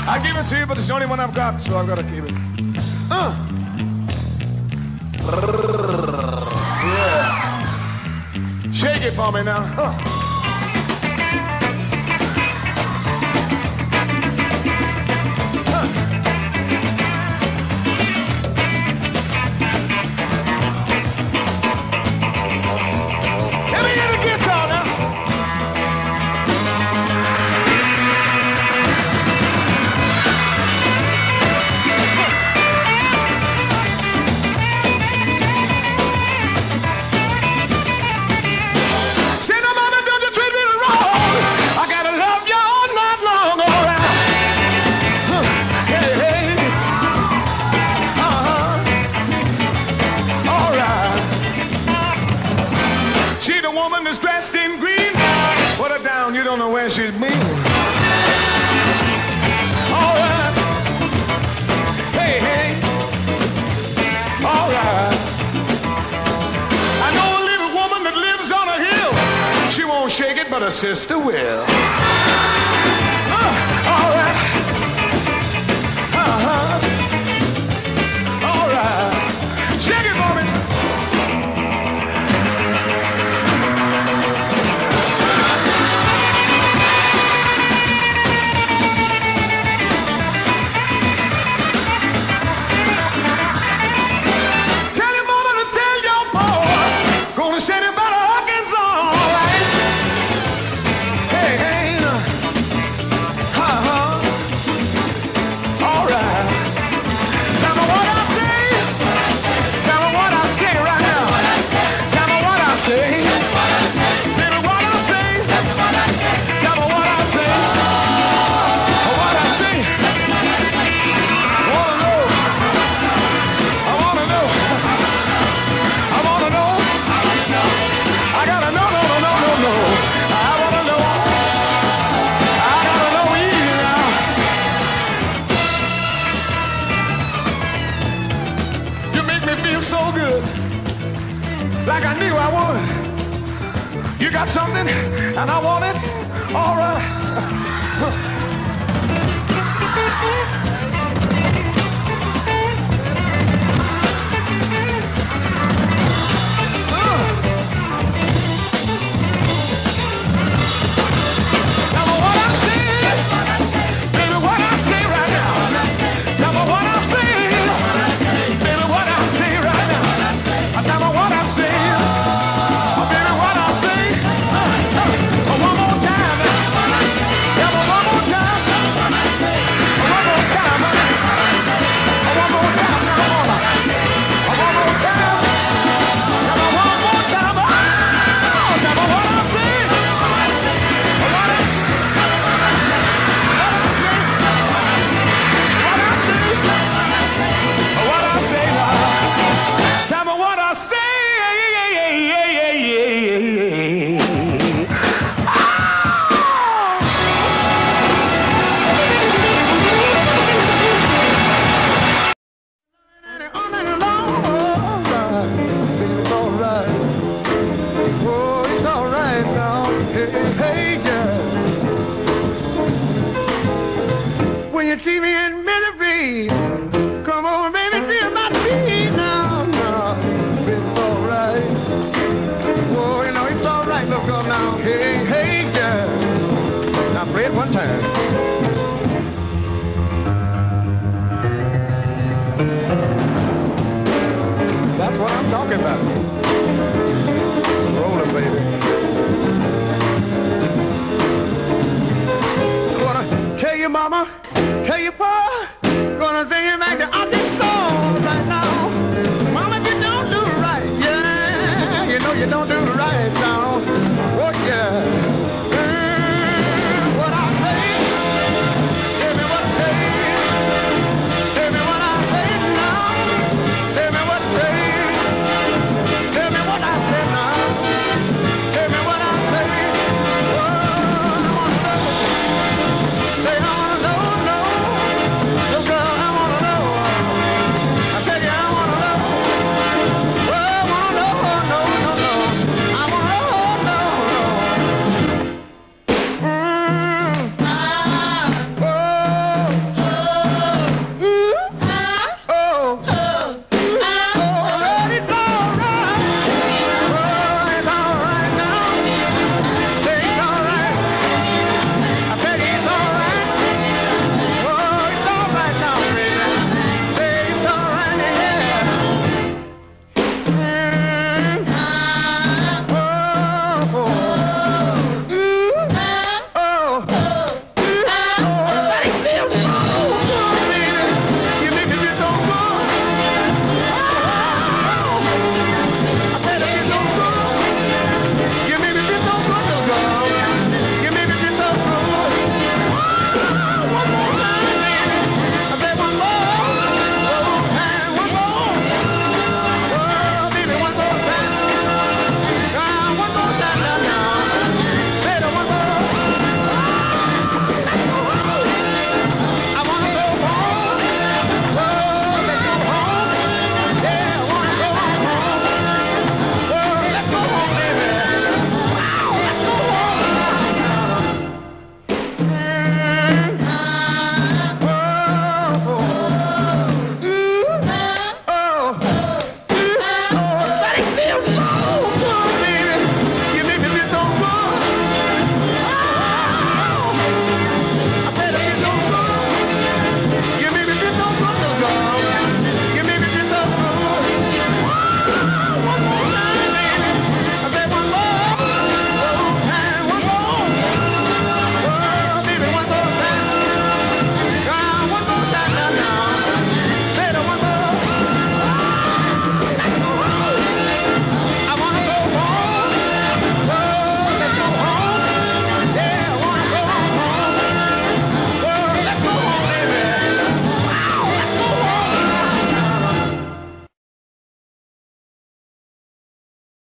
I give it to you, but it's the only one I've got, so I've got to keep it. Yeah. Shake it for me now. Let me hear the guitar now. Woman is dressed in green. Put her down, you don't know where she's been. All right. Hey, hey. All right. I know a little woman that lives on a hill. She won't shake it, but her sister will. All right. All right. Shake it for me. So good, like I knew I would. You got something, and I want it. All right. When you see me in misery, come over, baby, till my feet now. No, it's all right. Oh, you know, it's all right. Look up now. Hey, hey, girl. Now play it one time. That's what I'm talking about. Roll it, baby. I wanna tell you, mama,